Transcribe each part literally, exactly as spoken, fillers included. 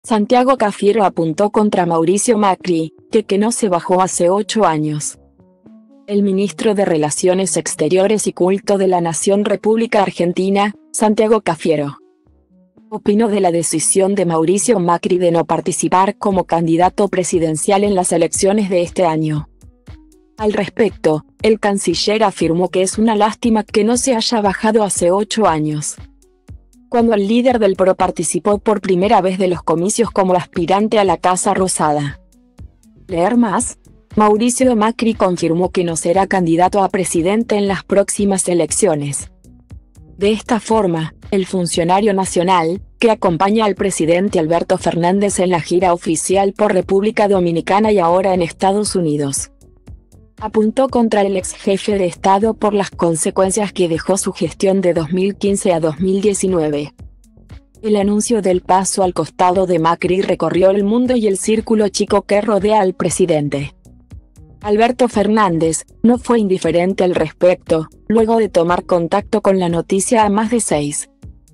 Santiago Cafiero apuntó contra Mauricio Macri, que que no se bajó hace ocho años. El ministro de Relaciones Exteriores y Culto de la Nación República Argentina, Santiago Cafiero, opinó de la decisión de Mauricio Macri de no participar como candidato presidencial en las elecciones de este año. Al respecto, el canciller afirmó que es una lástima que no se haya bajado hace ocho años, cuando el líder del P R O participó por primera vez de los comicios como aspirante a la Casa Rosada. Leer más. Mauricio Macri confirmó que no será candidato a presidente en las próximas elecciones. De esta forma, el funcionario nacional, que acompaña al presidente Alberto Fernández en la gira oficial por República Dominicana y ahora en Estados Unidos, apuntó contra el ex jefe de Estado por las consecuencias que dejó su gestión de dos mil quince a dos mil diecinueve. El anuncio del paso al costado de Macri recorrió el mundo y el círculo chico que rodea al presidente Alberto Fernández no fue indiferente al respecto, luego de tomar contacto con la noticia a más de seis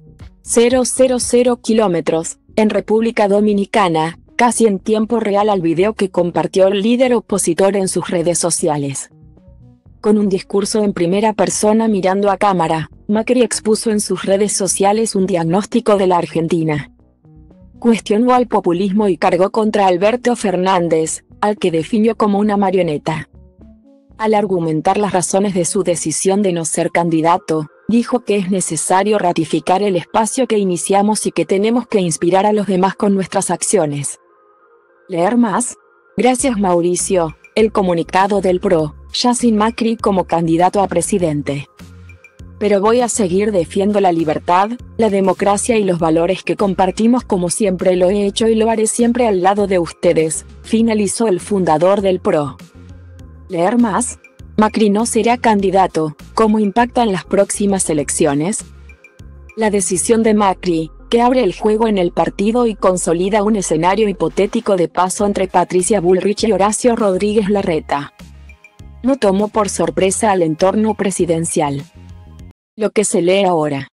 mil kilómetros, en República Dominicana, casi en tiempo real al video que compartió el líder opositor en sus redes sociales. Con un discurso en primera persona mirando a cámara, Macri expuso en sus redes sociales un diagnóstico de la Argentina. Cuestionó al populismo y cargó contra Alberto Fernández, al que definió como una marioneta. Al argumentar las razones de su decisión de no ser candidato, dijo que es necesario ratificar el espacio que iniciamos y que tenemos que inspirar a los demás con nuestras acciones. Leer más. Gracias Mauricio, el comunicado del P R O, ya sin Macri como candidato a presidente. Pero voy a seguir defendiendo la libertad, la democracia y los valores que compartimos como siempre lo he hecho y lo haré siempre al lado de ustedes, finalizó el fundador del P R O. Leer más. Macri no será candidato, ¿cómo impacta en las próximas elecciones? La decisión de Macri, que abre el juego en el partido y consolida un escenario hipotético de paso entre Patricia Bullrich y Horacio Rodríguez Larreta, no tomó por sorpresa al entorno presidencial. Lo que se lee ahora.